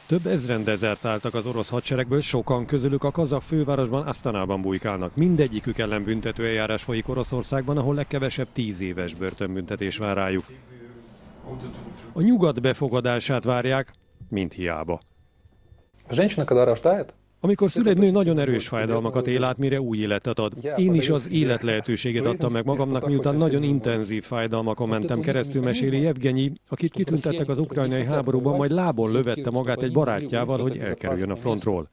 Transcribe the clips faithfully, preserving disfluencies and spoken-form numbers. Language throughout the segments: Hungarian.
Több ezren dezertáltak az orosz hadseregből, sokan közülük a kazah fővárosban, Asztanában bujkálnak. Mindegyikük ellen büntető eljárás folyik Oroszországban, ahol legkevesebb tíz éves börtönbüntetés vár rájuk. A nyugat befogadását várják, mint hiába. Amikor szül egy nő, nagyon erős fájdalmakat él át, mire új életet ad. Én is az élet lehetőségét adtam meg magamnak, miután nagyon intenzív fájdalmakon mentem keresztül, meséli Jevgenyi, akit kitüntettek az ukrajnai háborúban, majd lábon lövette magát egy barátjával, hogy elkerüljön a frontról.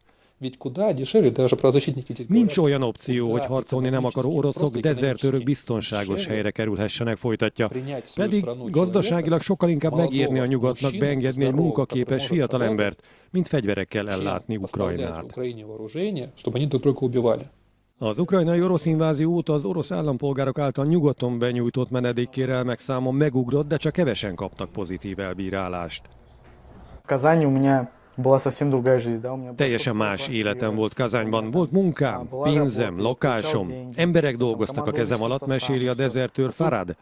Nincs olyan opció, hogy harcolni nem akaró oroszok, dezertőrök biztonságos helyre kerülhessenek, folytatja. Pedig gazdaságilag sokkal inkább megérni a nyugatnak beengedni egy munkaképes fiatalembert, mint fegyverekkel ellátni Ukrajnát. Az ukrajnai orosz invázió óta az orosz állampolgárok által nyugaton benyújtott menedékkérelmek száma megugrott, de csak kevesen kaptak pozitív elbírálást. Teljesen más életem volt Kazányban. Volt munkám, pénzem, lakásom. Emberek dolgoztak a kezem alatt, meséli a dezertőr Farad.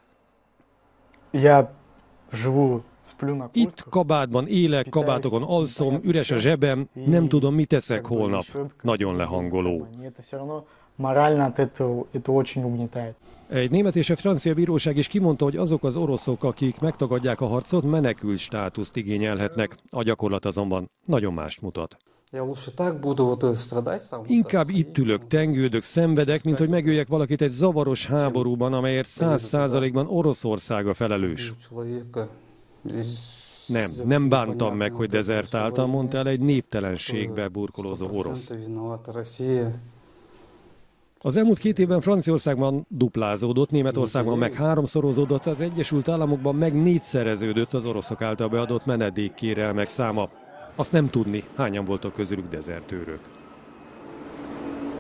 Itt kabátban élek, kabátokon alszom, üres a zsebem, nem tudom, mit teszek holnap. Nagyon lehangoló. Egy német és egy francia bíróság is kimondta, hogy azok az oroszok, akik megtagadják a harcot, menekült státuszt igényelhetnek. A gyakorlat azonban nagyon mást mutat. Inkább itt ülök, tengődök, szenvedek, mint hogy megöljek valakit egy zavaros háborúban, amelyért száz százalékban Oroszország a felelős. Nem, nem bántam meg, hogy dezertáltam, mondta el egy névtelenségbe burkolózó orosz. Az elmúlt két évben Franciaországban duplázódott, Németországban meg háromszorozódott, az Egyesült Államokban meg négyszereződött az oroszok által beadott menedékkérelmek száma. Azt nem tudni, hányan voltak közülük dezertőrök.